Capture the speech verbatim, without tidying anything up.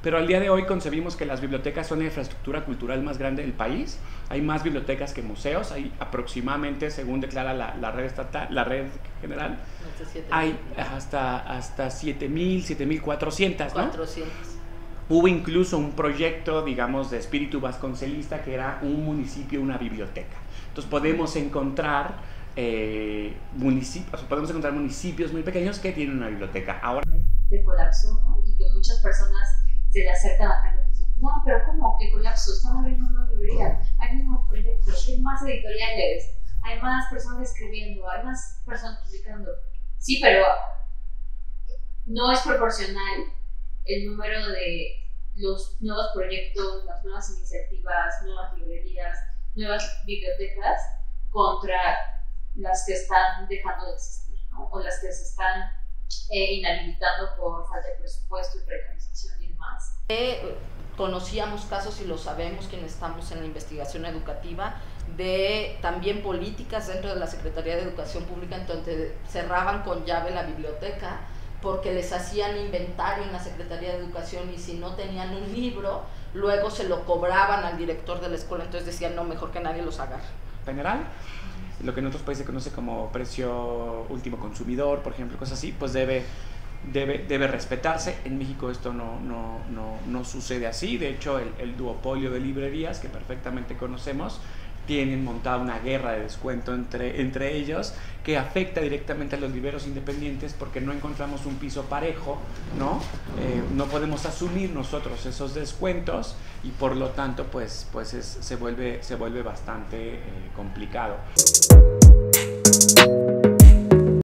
pero al día de hoy concebimos que las bibliotecas son la infraestructura cultural más grande del país. Hay más bibliotecas que museos, hay aproximadamente, según declara la, la red estatal, la red general, hay hasta, hasta siete mil, siete mil cuatrocientas, ¿no? cuatrocientas. Hubo incluso un proyecto, digamos, de espíritu vasconcelista, que era un municipio, una biblioteca. Entonces podemos encontrar, eh, municipios, podemos encontrar municipios muy pequeños que tienen una biblioteca. Ahora de colapso, ¿no? Y que muchas personas se le acercan a Carlos y dicen, no, pero ¿cómo que colapso? Están abriendo una librería, hay mismos proyectos, hay más editoriales, hay más personas escribiendo, hay más personas publicando. Sí, pero no es proporcional el número de los nuevos proyectos, las nuevas iniciativas, nuevas librerías, nuevas bibliotecas contra las que están dejando de existir, ¿no? O las que se están eh, inhabilitando por falta de presupuesto y precarización y demás. Eh, conocíamos casos, y lo sabemos quienes estamos en la investigación educativa, de también políticas dentro de la Secretaría de Educación Pública, en donde cerraban con llave la biblioteca porque les hacían inventario en la Secretaría de Educación, y si no tenían un libro, luego se lo cobraban al director de la escuela, entonces decían, no, mejor que nadie los agarre. General, lo que en otros países se conoce como precio último consumidor, por ejemplo, cosas así, pues debe, debe, debe respetarse. En México esto no, no, no, no sucede así. De hecho, el, el duopolio de librerías, que perfectamente conocemos, tienen montada una guerra de descuento entre, entre ellos, que afecta directamente a los libreros independientes porque no encontramos un piso parejo, ¿no? Eh, no podemos asumir nosotros esos descuentos, y por lo tanto pues, pues es, se, vuelve, se vuelve bastante eh, complicado.